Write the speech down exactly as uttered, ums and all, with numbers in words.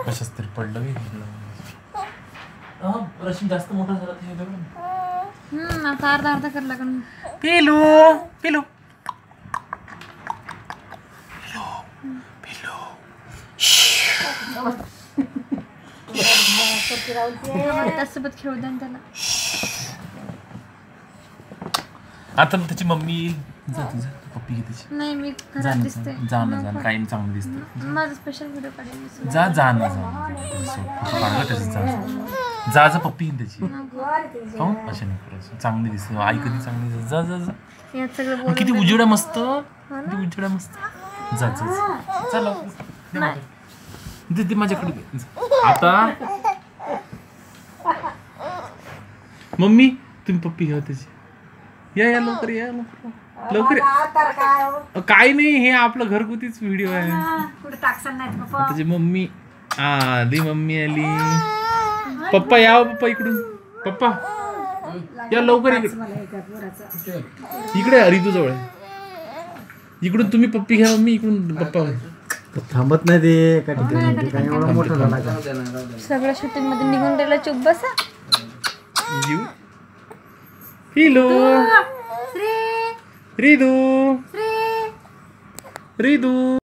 कशाच तरी पडलं रशीम जास्त मोठा झाला ते हम्म आता अर्धा अर्धा कर लागन. पिलू पिलू पिलू त्यासोबत खेळू द्या त्याला. आता त्याची मम्मी जा तुझा पप्पी घे त्याची. नाही मी घरात दिसते. जा ना जा ना काही चांगलं दिसतं. माझा स्पेशल व्हिडिओ काढेल. जा जा ना जा जा जा पप्पी घे त्याची. हो अशा नाही करायचं चांगली दिसते आई कधी चांगली जा जा जा. किती उजेडा मस्त किती उजेडा मस्त. जा जा चला दे दे माझ्याकडे. आता मम्मी तुम्ही पप्पी घ्या त्याची. या या लवकर या लवकर लवकर. काय नाही हे आपलं घरगुतीच व्हिडिओ आहे. त्याची मम्मी आली मम्मी आली. पप्पा या पप्पा इकडून पप्पा या लवकर इकडे इकडे रितू जवळ इकडून तुम्ही पप्पी घ्या मम्मी इकडून पप्पा. थांबत नाही ते काय एवढं मोठं झाला का सगळं शूटिंग मध्ये निघून गेला. चुप बसा. हिलो रिदू रिदू